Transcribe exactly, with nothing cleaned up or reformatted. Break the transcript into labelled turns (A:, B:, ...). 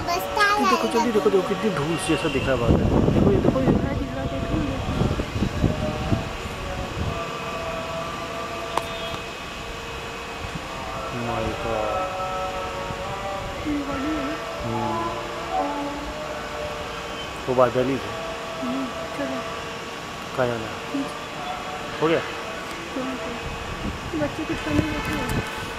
A: देखो जल्दी देखो, देखो कितनी धूल जैसा दिख रहा है। देखो ये देखो, ये माय गॉड, वो बादल ही थे। कहाँ जाना हो गया?
B: बच्चे कुछ करने